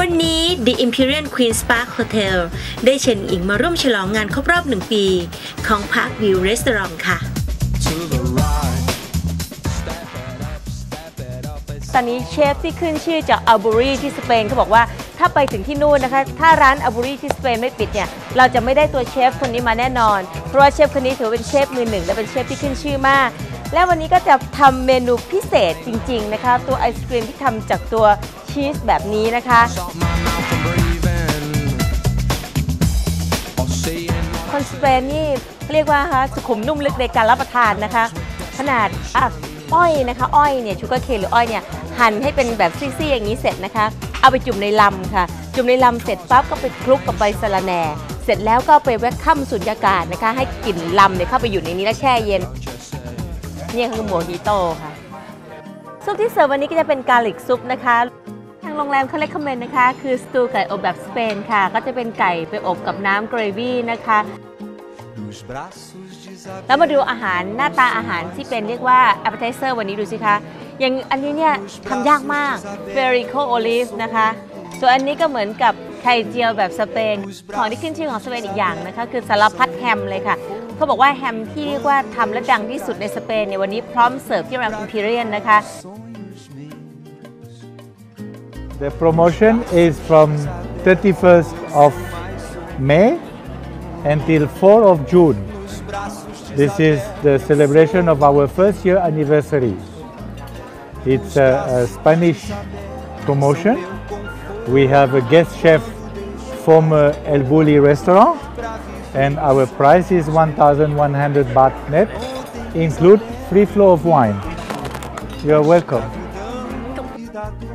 วันนี้ The Imperial Queen's Park Hotel ได้เชิญอิงมาร่วมฉลองงานครบรอบ1 ปีของ Park View Restaurant ค่ะตอนนี้เชฟที่ขึ้นชื่อจากอัลบูรีที่สเปนเขาบอกว่าถ้าไปถึงที่นู่นนะคะถ้าร้านอัลบูรีที่สเปนไม่ปิดเนี่ยเราจะไม่ได้ตัวเชฟคนนี้มาแน่นอนเพราะว่าเชฟคนนี้ถือเป็นเชฟมือหนึ่งและเป็นเชฟที่ขึ้นชื่อมากและวันนี้ก็จะทำเมนูพิเศษจริงๆนะคะตัวไอศกรีมที่ทำจากตัวชีสแบบนี้นะคะคนสเปนนี่เรียกว่าสุขุมนุ่มลึกในการรับประทานนะคะขนาดอ้อยนะคะอ้อยเนี่ยชูการ์เคนหรืออ้อยเนี่ยหั่นให้เป็นแบบซี่ๆอย่างนี้เสร็จนะคะเอาไปจุ่มในลำค่ะจุ่มในลำเสร็จปั๊บก็ไปคลุกกับใบสะระแหน่เสร็จแล้วก็ไปแวคคัมสุญญากาศนะคะให้กลิ่นลำเนี่ยเข้าไปอยู่ในนี้แล้วแช่เย็นนี่คือโมฮิโต้ค่ะซุปที่เสิร์ฟวันนี้ก็จะเป็นกาลิกซุปนะคะทางโรงแรมเขาเรคคอมเมนต์นะคะคือสตูไก่อบแบบสเปนค่ะก็จะเป็นไก่ไปอบกับน้ำเกรวี่นะคะแล้วมาดูอาหารหน้าตาอาหารที่เป็นเรียกว่า appetizer วันนี้ดูสิคะอย่างอันนี้เนี่ยทำยากมาก Federico Olive นะคะส่วนอันนี้ก็เหมือนกับไข่เจียวแบบสเปนของที่ขึ้นชื่อของสเปนอีกอย่างนะคะคือสารพัดแฮมเลยค่ะเขาบอกว่าแฮมที่เรียกว่าทำและดังที่สุดในสเปนในวันนี้พร้อมเสิร์ฟที่โรงแรม Imperial นะคะ The promotion is from 31st of May until 4th of June. This is the celebration of our first year anniversary. It's a Spanish promotion. We have a guest chef from El Bulli restaurant and our price is 1,100 baht net, include free flow of wine. You are welcome.